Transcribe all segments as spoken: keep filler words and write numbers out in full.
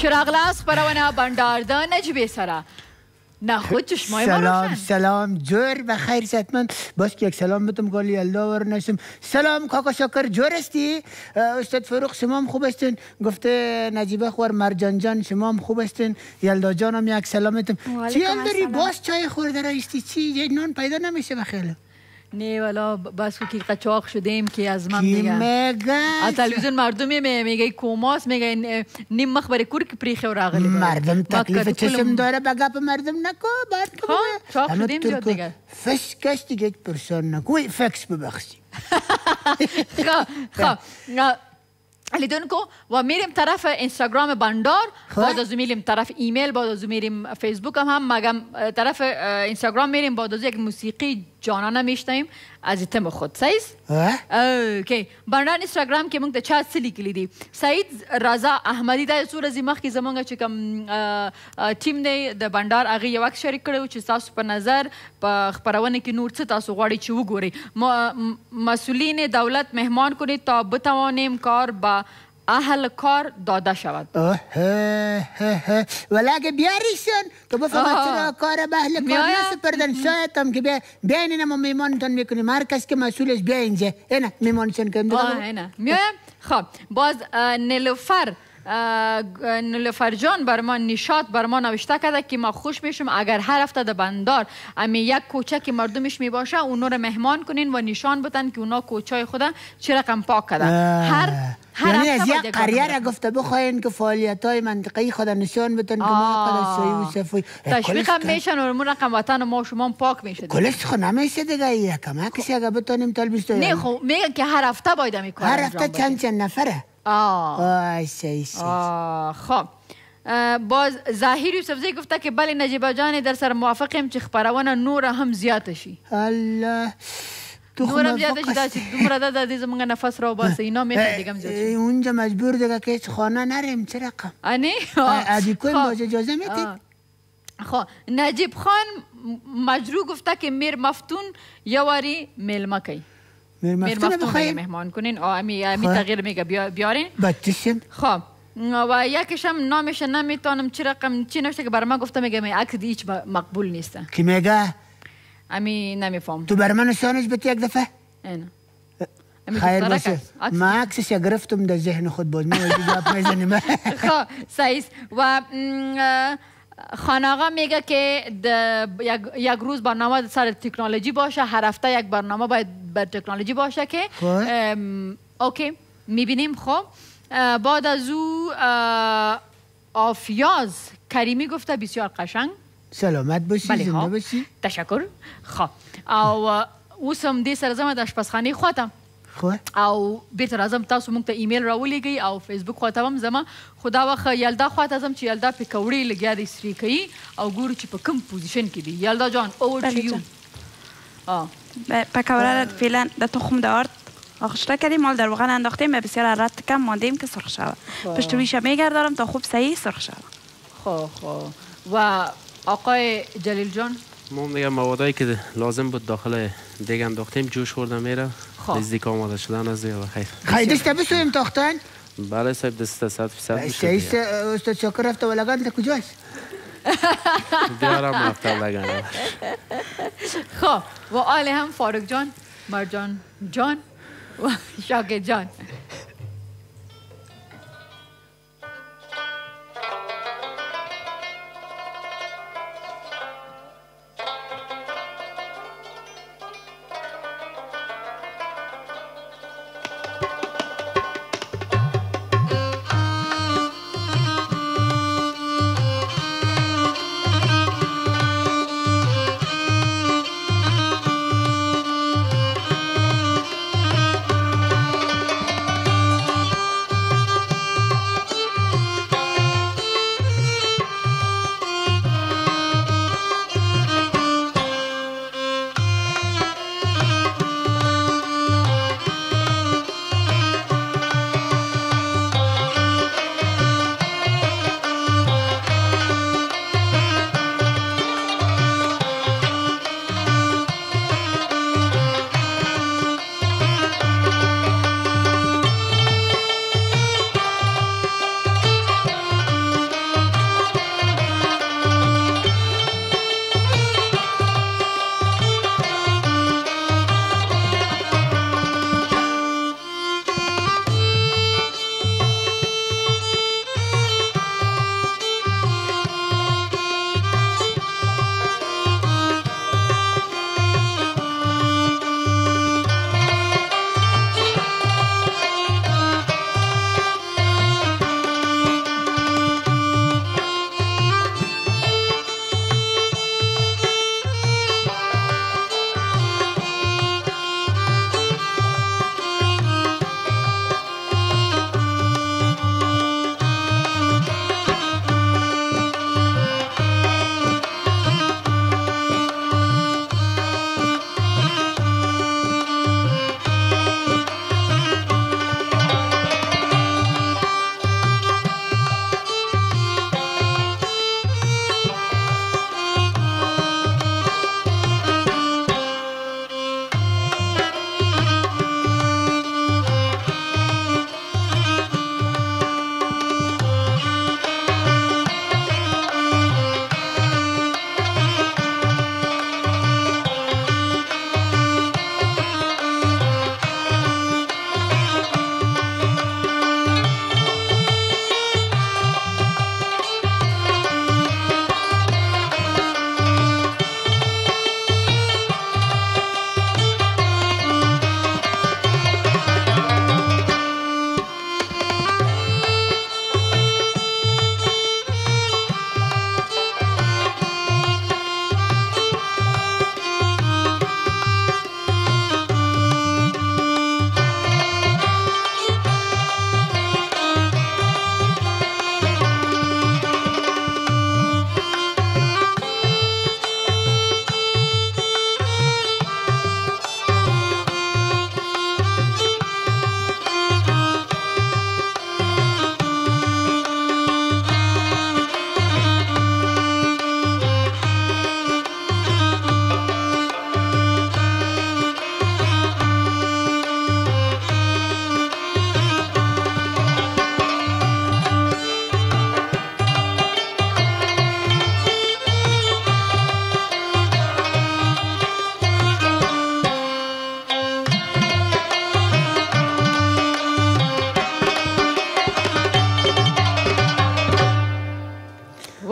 شراغلاس پرونه بندارده نجیبه سره نه خود چشمای ما سلام روشن. سلام جور بخیر ستمن باش که یک سلام بتم گالی یلدا ورنشم سلام کاکا شکر جور استی استاد فروخ شما هم خوب استین گفته نجیبه خور مرجان جان شما هم خوب استین یلدا جانم یک سلامتم چی هم داری باز چای خورده رایستی چی نان پیدا نمیشه بخیلم نه والا بس که قچاق شدیم که از من کی میگه میگه از تلویزیون مردمی میگه کوماس میگه نیم مخبر کور که پریخه و راغلی مردم تکلیف چشم داره بگپ مردم نکو بعد که چاق شدیم زیاد دیگه فش کش دیگه پرسان نکو فکس ببخشی خب خب لیدون کو و میریم طرف اینستاگرام بندار بعد از میریم طرف ایمیل بعد از میریم فیسبوک هم هم مگم طرف اینستاگرام میریم بعد از یک موسیقی جانانه میشتیم از تم خود سعید اوکی بندار اینستاگرام که مونږ ته چا څه لیکلي دي سعید رضا احمدي دا څو ورځې مخکې زمونږ چې کوم ټیم دی د بندار هغه یو عکس شریک کړی چې تاسو په نظر په خپرونه کې نور څه تاسو غواړئ چې وګورئ مسئولین دولت مهمان کنید تا بتوانیم کار با اهل کار داده شود ولی اگه بیاریشن که بفهمد چرا کار به اهل کار نسپردن شاید هم که بیاین اینم میمانتان میکنیم هر کس که مسئولش بیا اینجا اینه میمانشن کنیم دیگه میایم خب باز نیلوفر نیلوفر جان بر ما نشاط بر ما نوشته کرده که ما خوش میشم اگر هر هفته در بندار امی یک کوچه که مردمش می باشه اونو رو مهمان کنین و نشان بدن که اونا کوچه خود چه رقم پاک کرده هر یعنی از یک قریه را گفته بخواین که فعالیت های منطقه‌ای خود نشان بدن که ما قدر سوی و صفوی تشویق هم میشن و رمون رقم وطن ما شما پاک میشه کلش خود نمیشه دیگه یکم کسی اگه بتانیم تل بیستو نه خب میگن که هر هفته باید می کار هر هفته چند چند نفره آه آه سی سی خب باز ظاهر یوسفزی گفته که بله نجیبه جان در سر موافقیم که خبرونه نور هم زیاد شي الله نورم زیاد شي دا چې دومره ده د زمونږ نفس را وباسي اینا میخواد دیگه هم زیاد شي اونجا مجبور دیگه که هیچ خانه نریم چه رقم انی ادی کوین باز اجازه میدید خب نجیب خان مجرو گفته که میر مفتون یواری میلمه کی میر مفتون بخوایم مهمان کنین امی امی تغییر میگه بیارین بچشم خب و یکیش هم نامش نمیتونم چی رقم چی نوشته که بر من گفته میگه می عکس هیچ مقبول نیست کی میگه امی نمیفهم تو بر من نشانش بده یک دفعه اینا خیر باشه ما عکسش گرفتم در ذهن خود باز ما جواب میزنیم خب سعید و خان آقا میگه که یک روز برنامه سر تکنولوژی باشه هر هفته یک برنامه باید بر تکنولوژی باشه که اوکی میبینیم. خب بعد از او آفیاز کریمی گفته بسیار قشنگ سلامت باشی زنده باشی تشکر. خب او اوسم دې سره زما د اشپزخانې خواته خو او بیرته راځم تاسو موږ ته ایمیل راولېږئ او فیسبوک خواته هم ځم خو دا وخت یلدا خواته ځم چې یلدا پکوړې لګیا دی سرې کوي او ګورو چې په کوم پوزیشن کې دی. یلدا جان اوور ټو یو. پکوړه فعلا د تخم د آرد آخشته کردیم مال در روغن انداختیم بسیار رد کم ماندیم که سرخ شود پشت رویش میگردارم تا خوب صحیح سرخ شود. خب خب و آقای جلیل جان ما میگم موادایی که لازم بود داخل دیگ انداختیم جوش خورده میره نزدیک آماده شدن از دیگه بخیر. خیلی دسته بسویم تاختن؟ بله صاحب دسته صد فیصد میشه. سعید استاد شاکر رفته و لگان کجاست؟ بیارم رفته لگان. خب و آل هم فاروق جان مرجان جان و شاکر جان.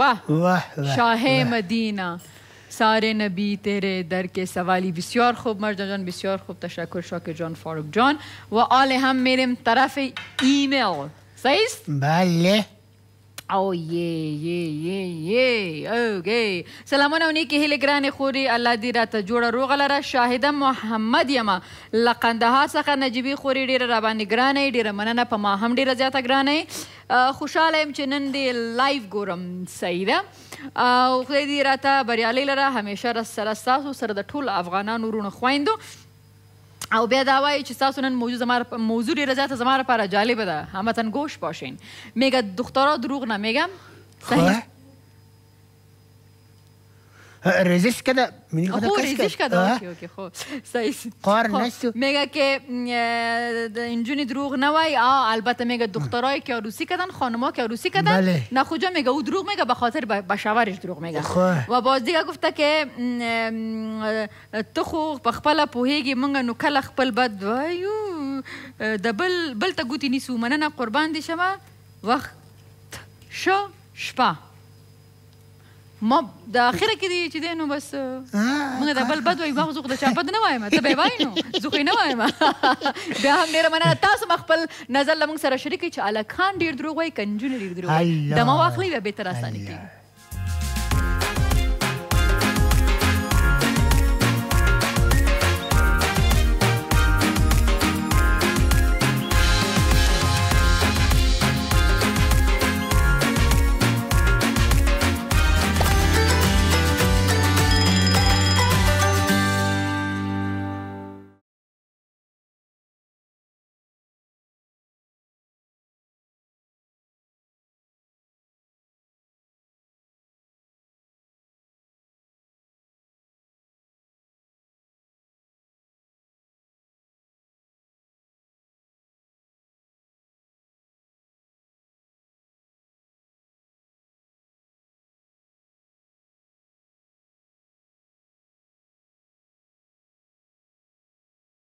वाह वाह शाह मदीना सारे नबी तेरे दर के सवाली बسیار خوب مرجان جان بسیار خوب تشکر شاکر جان فاروق جان و آل هم میریم طرف ایمیل صحیح است؟ بله او یه یه یه یه اوکی سلامونه و نیکی هیله گران خوری الله دی را ته جوړه روغه لره شاهده محمد یما لقندهار څخه نجیبي خوري ډیره را باندې ګرانه ډیره مننه په ما هم ډیره زیاته ګرانه خوشاله یم چې نن دی لایو ګورم صحیح ده او خدای دې راته بریالۍ لره همیشه سره ستاسو سره د ټولو افغانانو وروڼو خویندو او بیا دا وایي چې ستاسو نن موضوع زما موضوع ډېره زیاته زما لپاره جالبه ده همتن گوش باشین میگه دخترها دروغ نمیگم صحیح ریزش کده منی خدا خو کس ریزش کده اوکی اوکی خو صحیح قار نشو میگه که اینجوری دروغ نوای آه البته میگه دخترایی که عروسی کردن خانم‌ها که عروسی کردن بله. نه کجا میگه او دروغ میگه به خاطر به شوهرش دروغ میگه خواه. و باز دیگه گفته که تو خو په خپل پوهیږي مونږ نو کله خپل بد وایو د بل بل ته ګوتی نیسو مننه قربان دي شمه وخت شو شپه ما د اخره کې دی چې دی نو بس موږ د بل بد وایو ما خو زه خو د چا بد نه وایم ته به یې وایې نو زه خو یې نه وایم بیا هم ډېره مننه تاسو هم خپل نظر له موږ سره شریک کړئ چې هلکان ډېر دروغ وایي که نجونې ډېر دروغ وایي دمه واخلئ بیا بېرته راساني کېږي